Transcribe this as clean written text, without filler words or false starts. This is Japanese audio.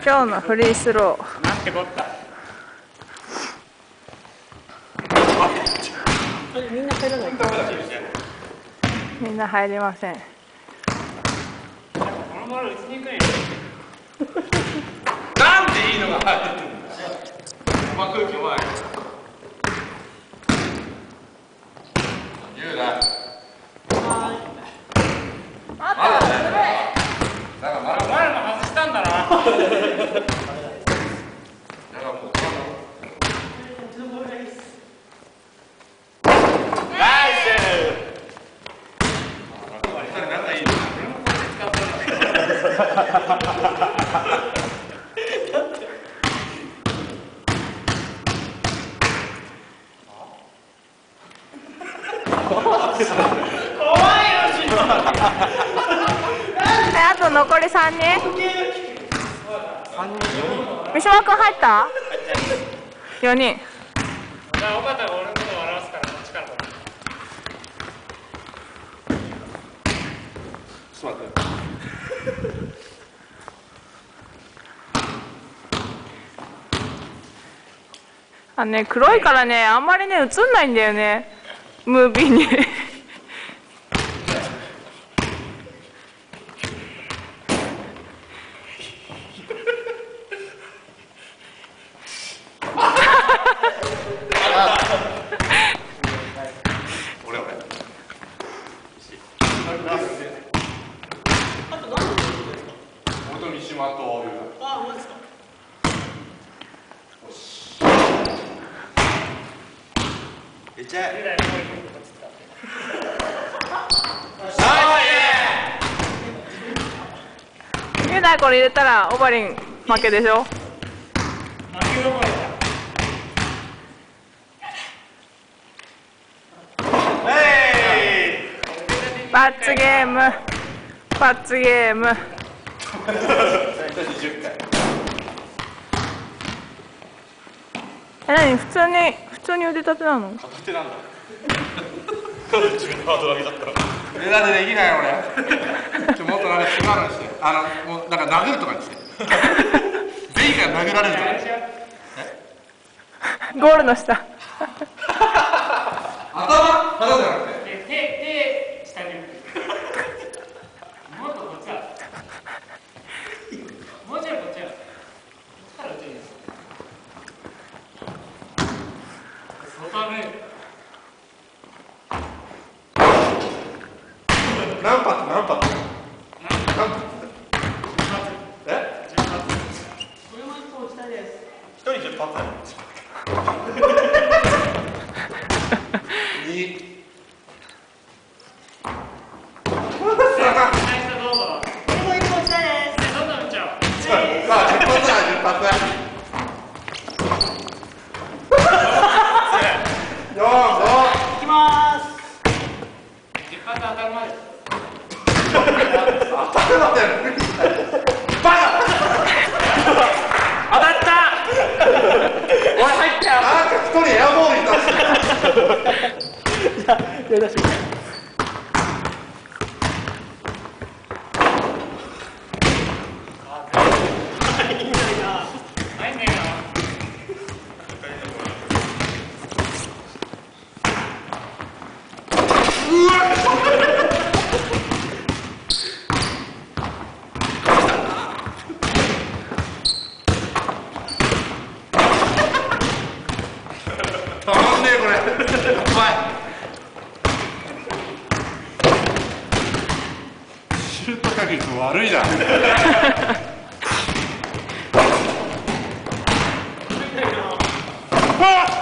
今日のフリースロー。 なんてこった。 みんな入らない。 みんな入りません。 このボール打ちにくい。 なんでいいのが入るんだ。まあ空気弱い。言うな。 あった。 だからまだお前らも外したんだな。 あと残り3人。三島君入った？ 4 人。 じゃあ、尾形が俺のことを笑わすから、こっちから。 ちょっと待って。 ね、黒いからね、あんまりね、映んないんだよね。ムービーに。 俺と三島とあ、マジですか。 いっちゃえ。 雄大これ入れたらオバリン負けでしょ。 負けどころだ。 罰ゲーム。罰ゲーム。何普通に腕立てなの？ 片手なんだ。自分でハードル上げちゃった。腕立てできない俺。もっとなんか違うのにして。もうなんか殴るとかにして。全員から殴られるとか。 ゴールの下。 頭じゃなくて。 手下に。もっとこっちだ。もうちょいこっちだ。こっちから打ちに。外ね。 何発え？ これも一本打ちたいです。 一人10発2 どうぞ。 これも一本打ちたいです。 どんどん打っちゃおう。 さあ10発だ10発4、5 いきまーす。 一発当たるまで。 当たるまでバカ当たった。俺入ったよ。 なんか一人エアボールいたしじゃあ、やりましょう。 たまんねえこれやばいシュート確率悪いじゃんあっ